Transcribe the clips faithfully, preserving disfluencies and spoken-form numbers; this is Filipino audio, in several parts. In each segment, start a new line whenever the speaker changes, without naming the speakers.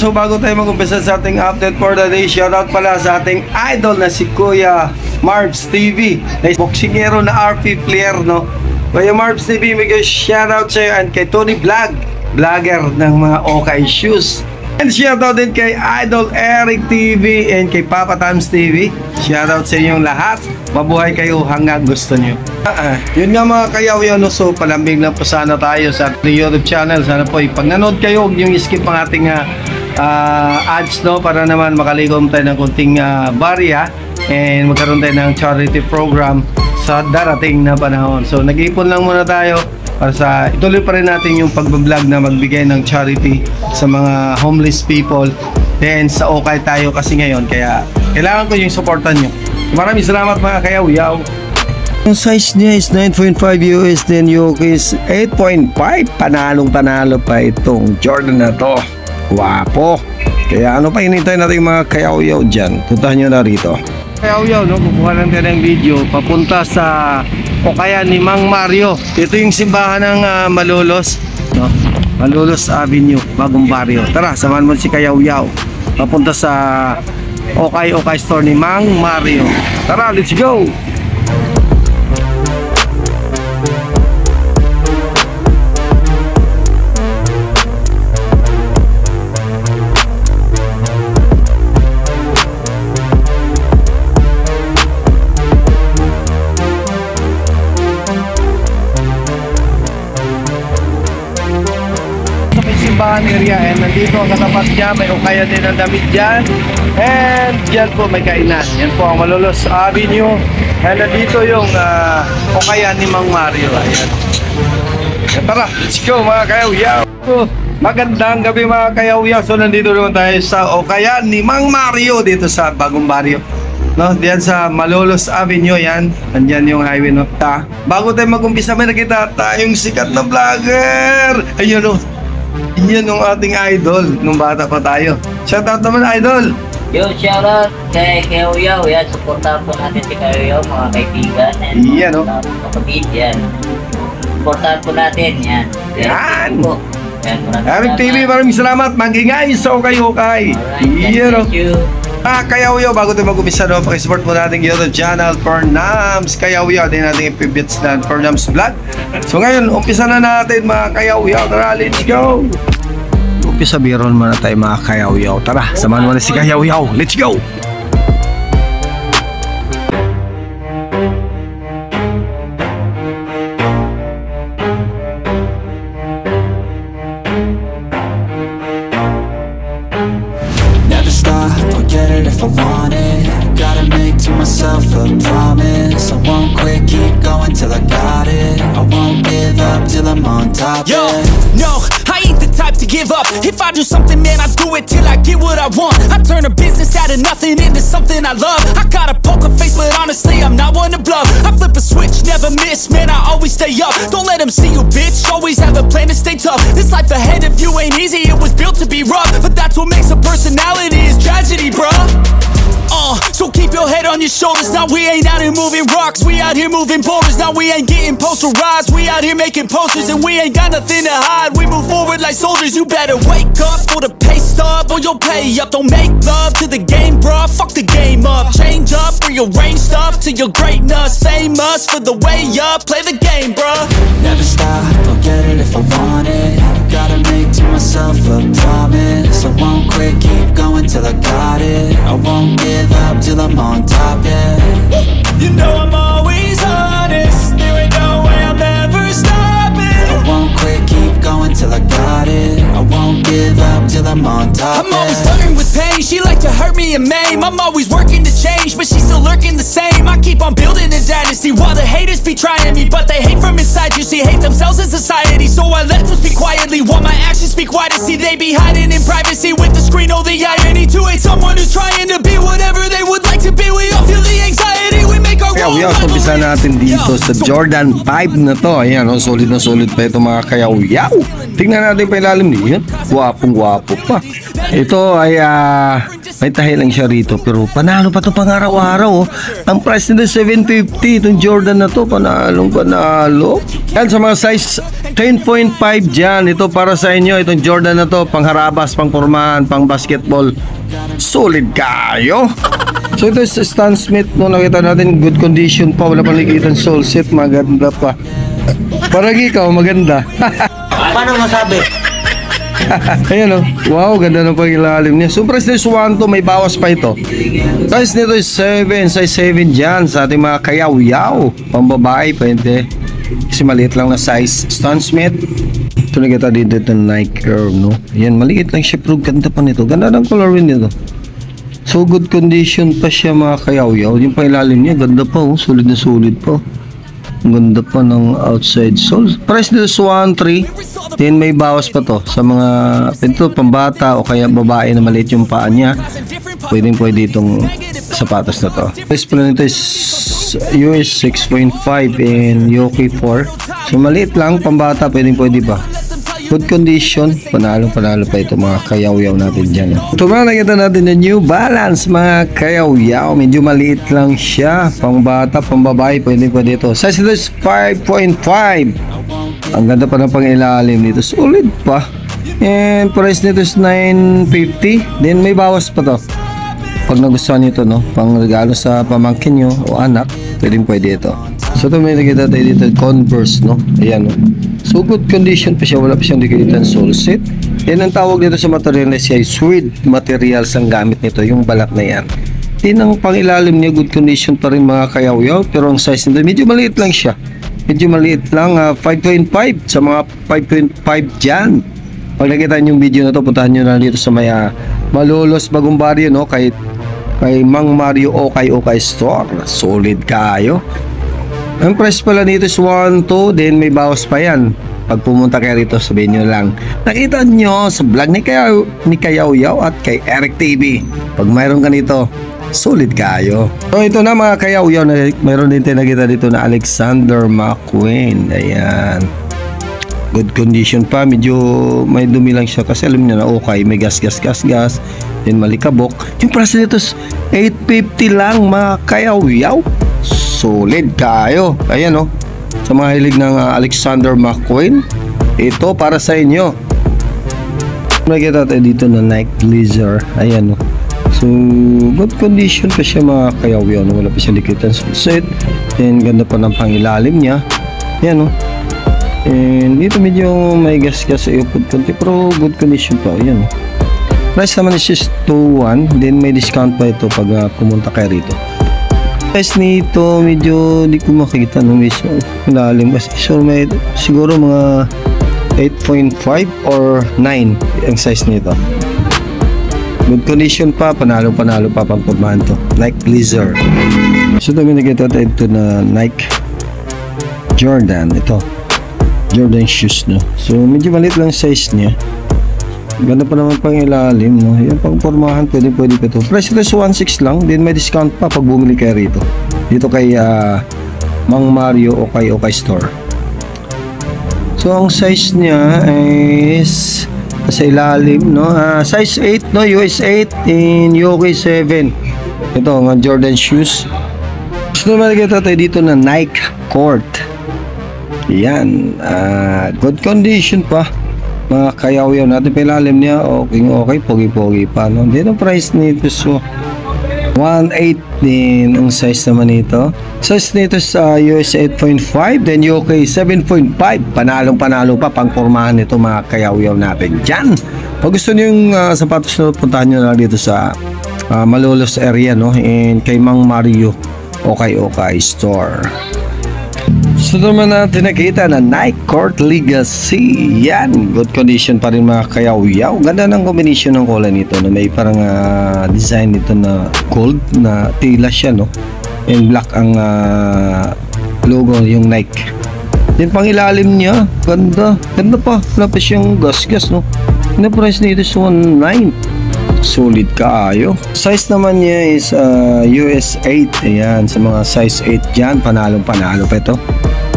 So bago tayo mag-umpisa sa ating update for the day, shoutout pala sa ating idol na si Kuya Marbs T V, na boksingero na R P player, no? Kuya Marbs T V, may shoutout sa'yo, and kay Tony Vlog, vlogger ng mga Okay Shoes. And shoutout din kay Idol Eric T V and kay Papa Tams T V. Shoutout sa inyong lahat. Mabuhay kayo hanggang gusto nyo. Uh, yun nga mga kayaw yun, no? So palambing lang po sana tayo sa ating YouTube channel. Sana po pag nanood kayo, huwag nyo skip ang ating uh, uh, ads, no? Para naman makalikom tayo ng kunting uh, barya and magkaroon tayo ng charity program sa darating na panahon. So nag-iipon lang muna tayo para sa ituloy pa rin natin yung pagbablog na magbigay ng charity sa mga homeless people. Then sa okay tayo kasi ngayon, kaya kailangan ko yung supportan nyo. Maraming salamat mga kayaw-yaw. Yung size niya is nine point five U S, then U K is eight point five. Panalong panalo pa itong Jordan na to. Wapo. Kaya ano pa hinintay natin yung mga kayaw-yaw dyan? Puntahan nyo na rito. Kayaw-yaw, no? Kukuha lang tayo ng video papunta sa o kaya ni Mang Mario. Ito yung simbahan ng uh, Malolos, no? Malolos Avenue, Bagong Barrio. Tara, samahan mo si Kayaw-yaw papunta sa Okay Okay store ni Mang Mario. Tara, let's go! Area, and nandito ang katapat niya, may ukaya din ang damit dyan, and dyan po may kainan. Yan po ang Malolos Avenue, and nandito yung uh, ukaya ni Mang Mario. Ayan. Yan, tara, let's go mga kayaw-yaw. Magandang gabi mga kayaw-yaw. So nandito naman tayo sa ukaya ni Mang Mario dito sa Bagong Barrio, no? Diyan sa Malolos Avenue. Yan, andyan yung highway, no? Ta, bago tayo mag-umpisa, may nakita tayong sikat na vlogger. Ayun, no? Yan yung ating idol nung bata pa tayo. Shoutout naman, idol.
Yo, shoutout kay Kayaw-yaw. Yan, supportahan po natin si Kayaw-yaw, mga kaibigan.
Yan, no?
Kapatid, yan. Supportahan po natin, yan.
Yan.
Yan.
Eric T V, maraming salamat. Mag-ingay sa okay-okay. Yan, no? Ah, Kayaw-yaw, bago tayo mag-umisa, no? Pakisupport mo natin yung YouTube channel for Nams Kayaw-yaw. Din natin ipibits na for Nams Vlog. So ngayon, umpisa na natin mga Kayaw-yaw. Tara, let's go! Umpisa biron muna tayo mga Kayaw-yaw. Tara, samahan mo na si Kayaw-yaw. Let's go!
If I want it, gotta make to myself a promise. I won't quit, keep going till I got it. I won't give up till I'm on top.
Yo, no, I ain't the type to give up. If I do something, man, I do it till I get what I want. I turn a business out of nothing into something I love. I got a poker face, but honestly, I'm not one to bluff. I flip a switch, never miss, man, I always stay up. Don't let them see you, bitch, always have a plan to stay tough. This life ahead of you ain't easy, it was built to be rough. But that's what makes a personality, is tragedy, bruh. Uh, so keep your head on your shoulders. Now we ain't out here moving rocks, we out here moving boulders. Now we ain't getting posterized, we out here making posters. And we ain't got nothing to hide, we move forward like soldiers. You better wake up for the pay stub, or you'll pay up. Don't make love to the game, bruh, fuck the game up. Change up, rearrange stuff to your greatness. Famous for the way up, play the game, bruh.
Never stop, I'll get it if I want it. Gotta make to myself a promise. I won't quit, keep going till I got it. I won't give up till I'm on top, yeah.
You know I'm always honest, there ain't no way I'm ever stopping.
I won't quit, keep going till I got it. I won't give up till I'm on top,
I'm always
yeah.
flirting with pain, she like to hurt me and maim. I'm always working to change, but she's still lurking the same. I keep on building a dynasty while the haters be trying me. But they hate from inside, you see, hate themselves in society. So I let them speak quietly while my actions speak wider. See, they be hiding in privacy with the screen, oh the irony. To hate someone who's trying to be whatever they would like to be. We all feel the anxiety, we make our own.
Kayaw-yaw, so umpisa natin dito sa Jordan five na to. Ayan, oh, solid na solid pa ito mga Kayaw-yaw. Tingnan natin pa ilalim niya. Gwapong gwapo pa. Ito ay uh, May tahi lang siya rito, pero panalo pa to pang araw-araw. Oh. Ang price nito seven fifty. Itong Jordan na to, panalong panalo. Yan sa mga size ten point five dyan. Ito para sa inyo. Itong Jordan na to, pang harabas, pang pormahan, pang basketball. Solid kayo. So ito is Stan Smith. No, nakita natin good condition pa. Wala pang likitan sole set. Maganda pa. Parang ikaw, maganda.
Paano masabi?
Ayan o. Wow, ganda ng pangilalim niya. So price nito is one to, may bawas pa ito. Size nito is seven, size seven dyan sa ating mga kayaw-yaw. Pang babae, pwede. Kasi maliit lang na size. Stan Smith. Ito na kita dito ng Nike Curve, no? Ayan, maliit lang siya, pero ganda pa nito. Ganda ng color rin nito. So good condition pa siya mga kayaw-yaw. Yung pangilalim niya, ganda pa oh. Solid na solid pa. Ganda pa ng outside sole. Price nito is one three. Then may bawas pa to sa mga pinto pambata o kaya babae na maliit yung paa niya. Pwedeng pwede itong sapatos na to. Price pala nito is U S six point five and U K four. So maliit lang, pambata, pwedeng pwede pa. Good condition, panalo panalo pa ito mga kayaw-yaw natin dyan. Ito mga nakita natin na New Balance mga kayaw-yaw. Medyo maliit lang siya, pang bata, pang babae, pwede pwede ito. Size ito is five point five. Ang ganda pa ng pangilalim nito, solid pa. And price nito is nine fifty. Then may bawas pa to pag nagustuhan nyo ito, no? Pang regalo sa pamangkin nyo o anak, pwedeng pwede ito. So ito may nakita tayo dito, Converse, no? Ayan, no? So good condition pa siya, wala pa siyang likitan sole set. Yan ang tawag dito sa material na siya, suede materials ang gamit nito, yung balat na yan. Yan ang pangilalim niya, good condition pa rin mga kayaw-yaw, pero ang size nito, medyo maliit lang siya. Medyo maliit lang, uh, five point five sa mga five point five dyan. Pag nakita nyo yung video na to, puntahan nyo na dito sa may uh, Malolos Bagong Barrio, no? Kay, kay Mang Mario Okay Okay Store. Solid kayo. Ang price pala nito is one two, then may bawas pa yan. Pag pumunta kayo rito, sabihin nyo lang, nakita nyo sa vlog ni Kayaw, ni Kayaw-yaw at kay Eric T V. Pag mayroon ka nito, solid kayo. So ito na mga kayaw-yaw, mayroon din tayo nakita dito na Alexander McQueen. Ayan. Good condition pa, medyo may dumi lang siya kasi alam niya na okay, may gas gas gas gas, then malikabok. Yung price nito is eight fifty lang mga kayaw-yaw. Solid kayo. Ayan oh. Sa mga hilig ng uh, Alexander McQueen, ito para sa inyo. Nakita tayo dito na Nike Blazer. Ayan oh. So good condition pa siya mga kayaw-yaw, no? Wala pa siya likitan set. Then ganda pa ng pangilalim niya. Ayan oh. And dito medyo may gas-gas sa ipod konti, pero good condition pa. Ayan oh. Price naman is just two one. Then may discount pa ito pag uh, pumunta kayo rito. Price nito medyo di ko makikita no, medyo malalim kasi so may siguro mga eight point five or nine ang size nito. Good condition pa, panalo panalo pa pang pagmahan to. Nike Blazer. So ito may nakita tayo ito na Nike Jordan. Ito Jordan shoes, no? So medyo maliit lang size niya. Ganda pa naman pang ilalim, no? Yan pang pormahan, pwede pwede pa ito. Price ito is one six lang, then may discount pa pag bumili kayo rito. Dito kay uh, Mang Mario Okay Okay Store. So ang size niya is sa ilalim, no? Uh, size eight, no? U S eight in U K seven. Ito mga Jordan shoes. So naman kita tayo dito na Nike Court. Yan, uh, good condition pa. Mga kayaw-yaw natin, pilalim niya okay okay, pogi-pogi pa, no? Then ang price nito so one eight din ang size naman nito. Size nito sa U S eight point five, then U K seven point five. Panalong panalo pa pang pormahan nito mga kayaw-yaw natin dyan. Pag gusto niyo yung uh, sapatos na, puntahan nyo na dito sa uh, Malolos area, no? And kay Mang Mario Okay Okay Store. So naman natin nakita na Nike Court Legacy. Yan, good condition pa rin mga kayaw-yaw. Ganda ng combination ng kulay nito, no? May parang uh, design nito na gold na tila siya, no? And black ang uh, logo yung Nike. Then pang ilalim niya, ganda. Ganda pa, wala pa siyang gas-gas, no? Yung price nito is one nine. Solid kaayo. Size naman niya is uh, U S eight. Ayan, sa mga size eight dyan, panalong panalo pa ito.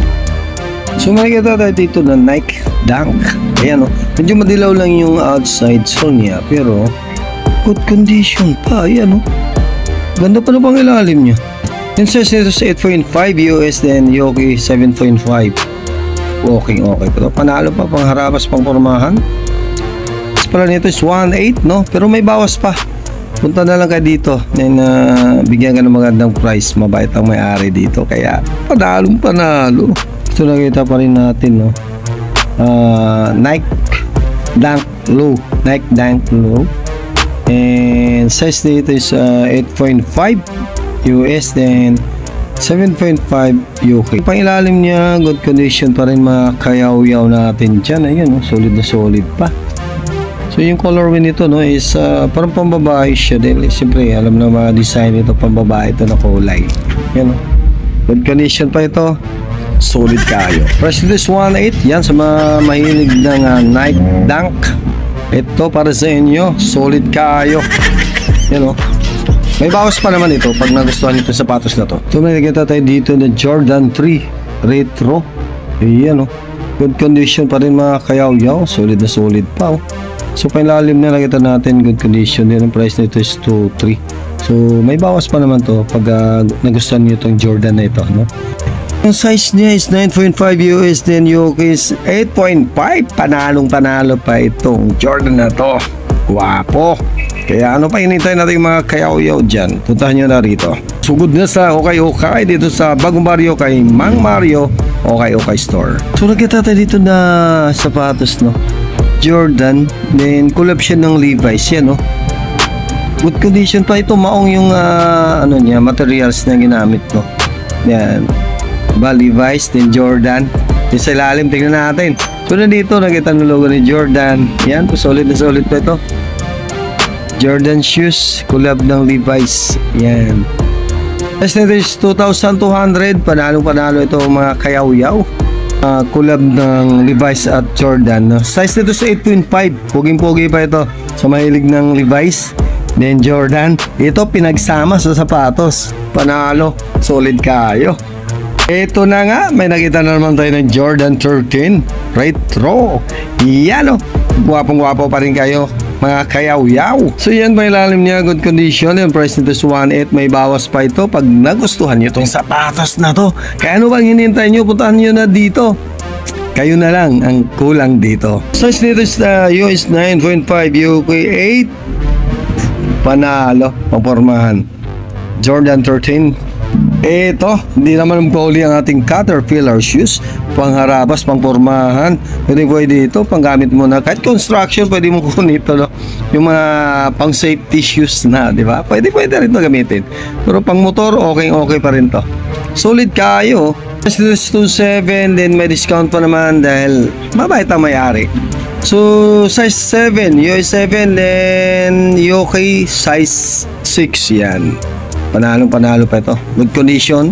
So makikita tayo dito na Nike Dunk. Ayan o, medyo madilaw lang yung outside sole niya, pero Good condition pa. Ayan, oh. Ganda pa na pang ilalim niya. Yung size nito sa eight point five U S, then Yoki seven point five. Okay, okay. Pero panalo pa, pang harabas, pang pormahan. Price pala nito is one eight, no? Pero may bawas pa. Punta na lang kayo dito. Then, uh, bigyan ka ng magandang price. Mabait ang may-ari dito. Kaya, panalong panalo. Ito nakita pa rin natin, no? Uh, Nike Dunk Low. Nike Dunk Low. And size nito is uh, eight point five U S, then seven point five U K. Pangilalim niya, good condition pa rin, mga kayaw-yaw natin dyan. Ayan, no? Solid na solid pa. So yung colorway nito, no, is uh, parang pambabae siya. Dahil siyempre alam na mga design nito, pambabae ito na kulay. Yan, no? Good condition pa ito. Solid kayo. Price this one eight. Yan sa mga mahilig ng uh, Nike Dunk. Ito para sa inyo. Solid kayo. Yan, no? May bawas pa naman ito pag nagustuhan nito sapatos na to. So may nakita tayo dito na Jordan three Retro. Ayan, oh. Good condition pa rin, mga kayaw-yaw. Solid na solid pa, oh. So pailalim na nakita natin, good condition din. Ang price nito is two three. So may bawas pa naman to pag uh, nagustuhan nyo itong Jordan na ito, no? Yung size niya is nine point five U S, then Yoki is eight point five. Panalong panalo pa itong Jordan na to. Guwapo. Kaya ano pa hinintay natin yung mga kayaw-yaw dyan? Puntahan nyo na rito. Sugod na sa Okay Okay dito sa Bagong Barrio kay Mang Mario Okay Okay Store. So nakita tayo dito na sapatos, no? Jordan, then collab siya ng Levi's yan, no? Good condition pa ito. Maong yung uh, ano niya, materials na ginamit, no? Yan. Ba, Levi's, then Jordan. Yung sa ilalim, tingnan natin. So nandito nakita ng logo ni Jordan. Yan, solid na solid pa ito. Jordan shoes, collab ng Levi's. Yan. Price nito is two thousand two hundred. Panalong panalo ito, mga kayaw-yaw. Uh, collab ng Levi's at Jordan, no? Size nito sa eight point five. Puging-pugi pa ito. Sa mahilig ng Levi's, then Jordan. Ito pinagsama sa sapatos. Panalo. Solid kayo. Ito na nga. May nakita na naman tayo ng Jordan thirteen Retro. Yan, oh. Guwapong-guwapo pa rin kayo, mga kayaw-yaw. So yan, may ilalim niya, good condition. Yung price nito is one eight. May bawas pa ito pag nagustuhan nyo itong sapatos na to. Kaya ano bang hinintay nyo? Puntahan nyo na dito. Kayo na lang ang kulang dito. Size nito is uh, U S nine point five, U K eight. Panalo, papormahan. Jordan thirteen. Ito, hindi naman pauli ang ating Caterpillar shoes. Pangharabas, pangpormahan. Pwede pwede ito, panggamit mo na. Kahit construction, pwede mo kunin ito, no? Yung mga pang safety shoes na, di ba? Pwede pwede rin ito gamitin. Pero pang motor, okay okay pa rin to. Solid kayo. This two seven, then may discount pa naman dahil mabait ang may-ari. So size seven, U S seven, then U K size six. Yan. Panalong panalo pa ito. Good condition.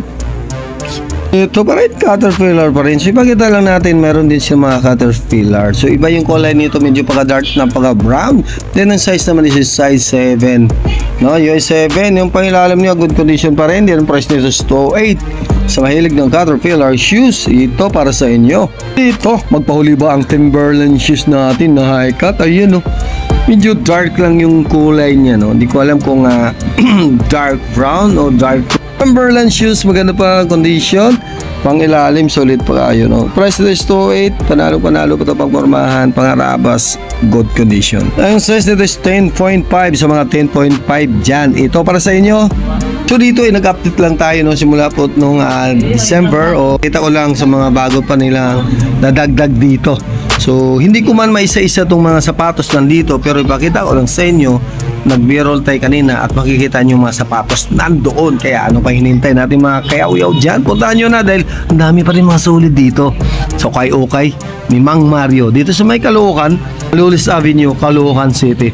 Ito pa rin, Caterpillar pa rin. So ipakita lang natin, meron din siya mga Caterpillar. So iba yung kulay nito, medyo paka-dark na paka-brown. Then ang size naman is size seven, no? U S seven, yung pangilalim niya, good condition pa rin. Then ang price nito is two oh eight. Sa mahilig ng Caterpillar shoes, ito para sa inyo. Ito, magpahuli ba ang Timberland shoes natin na high cut? Ayun, no? Medyo dark lang yung kulay niya, no? Hindi ko alam kung uh, dark brown o dark. Timberland shoes, maganda pa condition. Pang ilalim, solid pa kayo, no? Price nito is two oh eight. Panalo panalo pa ito, pangpormahan, pangarabas, good condition. Ang size nito is ten point five. Sa mga ten point five dyan, ito para sa inyo. So dito ay eh, nag-update lang tayo, no, simula po nung uh, December, o kita ko lang sa mga bago pa nilang nadagdag dito. So hindi ko man maisa-isa itong mga sapatos nandito, pero ipakita ko lang sa inyo. Nag-b-roll tayo kanina at makikita nyo mga sapatos nandoon. Kaya ano pa hinintay natin, mga kayaw-yaw dyan? Puntahan nyo na dahil ang dami pa rin mga solid dito. So kay Okay ni Mang Mario dito sa may Caloocan, Lulis Avenue, Caloocan City.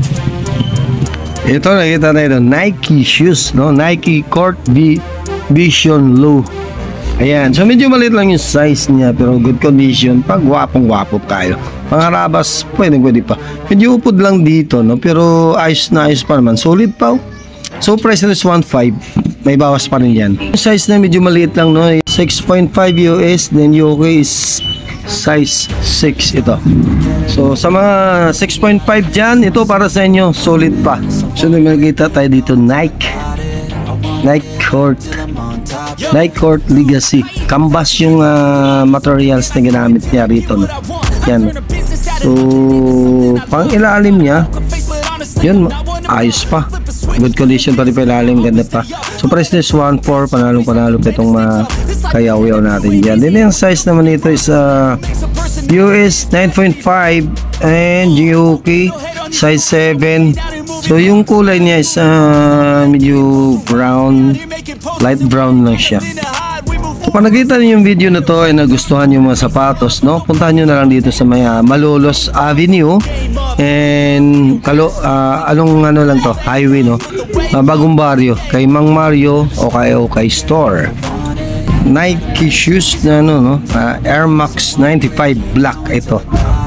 Ito nakita na ito, Nike shoes, no? Nike Court V Vision Low. Ayan, so medyo maliit lang yung size niya, pero good condition. Pag gwapong-gwapo tayo, pangharabas, pwede pwede pa. Medyo upod lang dito, no? Pero ayos na ayos pa naman, solid pa. So price na is one five. May bawas pa rin yan. Yung size na medyo maliit lang, no? six point five U S, then U K is size six ito. So sa mga six point five dyan, ito para sa inyo, solid pa. So nakikita tayo dito, Nike Nike Court Nike Court Legacy. Canvas yung uh, materials na ginamit niya rito, no? Yan. So pang ilalim niya, yun, ayos pa, good condition pa rin pa ilalim, ganda pa. So price this one four, panalong panalo pa itong uh, kayaw-yaw natin dyan. Then yung size naman nito is uh, U S nine point five and U K size seven. So yung kulay niya is uh, medyo brown, light brown lang siya. So kung nakita niyo yung video na to ay nagustuhan yung mga sapatos, no, puntahan nyo na lang dito sa may uh, Malolos Avenue and Kalo, uh, anong ano lang to, highway, no, uh, Bagong Baryo, kay Mang Mario o kay Okay Store. Nike shoes na ano, no, uh, Air Max ninety-five black ito.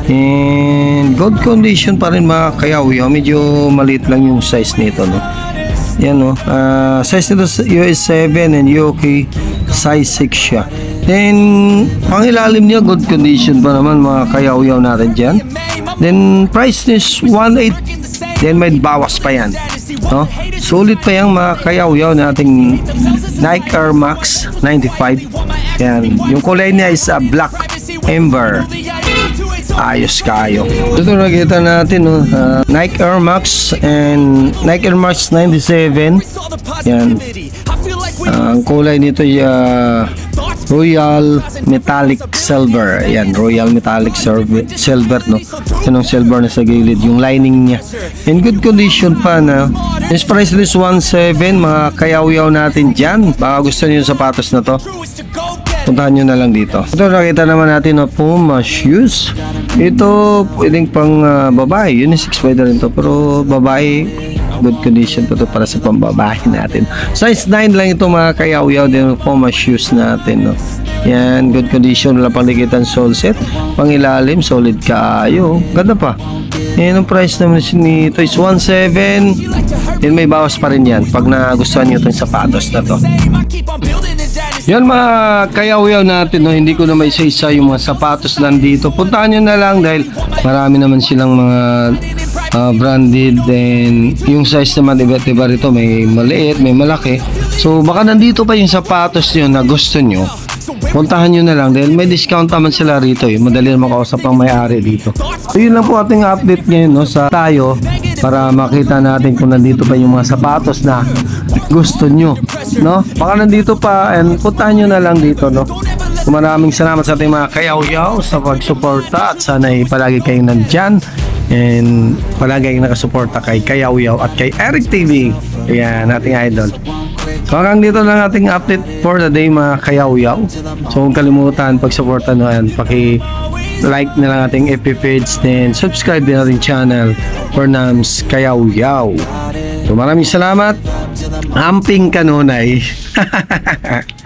And good condition pa rin mga kayaw-yaw. Medyo maliit lang yung size nito, no. Yan, no. Uh, size nito U S seven and U K size six siya. Then pang ilalim niya good condition pa naman mga kayaw-yaw natin dyan. Then price is one eight. Then may bawas pa yan, no. Solid pa yung mga kayaw-yaw nating Nike Air Max ninety-five. Yan. Yung kulay niya is a uh, black amber. Ayos kayo. Ito nakita natin, no, uh, Nike Air Max and Nike Air Max ninety-seven. Yan. Uh, ang kulay nito ay uh, Royal Metallic Silver. Ayan, Royal Metallic Silver, no. Yan ang silver na sa gilid, yung lining niya. In good condition pa na. This price is one seven, mga kayaw-yaw natin dyan. Baka gusto niyo yung sapatos na to, puntahan nyo na lang dito. Ito nakita naman natin na Puma shoes. Ito pwedeng pang uh, babae, unisex pwede rin to, pero babae, good condition to, to para sa pambabae natin. Size nine lang ito mga kayaw-yaw din, Puma shoes natin, no. Yan, good condition, wala pang likitan sole set. Pang ilalim, solid kaayo, ganda pa. Yan ang price naman nito is one seven. Yan, may bawas pa rin yan pag nagustuhan nyo itong sapatos na to. Yan mga kayaw-yaw natin, no, hindi ko na may isa-isa yung mga sapatos nandito. Puntahan nyo na lang dahil marami naman silang mga uh, branded, and yung size naman iba't iba rito, may maliit, may malaki. So baka nandito pa yung sapatos nyo na gusto nyo, puntahan nyo na lang dahil may discount naman sila rito, eh. Madali na makausap ang may-ari dito. So yun lang po ating update ngayon, no, sa tayo, para makita natin kung nandito pa yung mga sapatos na gusto nyo, no. Baka nandito pa, and puntahan nyo na lang dito, no. Maraming salamat sa ating mga kayaw-yaw sa pagsuporta, at sana ay palagi kayong nandyan and palagi kayong nakasuporta kay Kayaw-yaw at kay Eric T V. Ayan, ating idol. So hanggang dito lang ating update for the day mga kayaw-yaw. So huwag kalimutan pagsuporta, no, and paki like na lang ating F B page, then subscribe din ating channel for Nams Kayaw-yaw. So maraming salamat. Amping kanunay.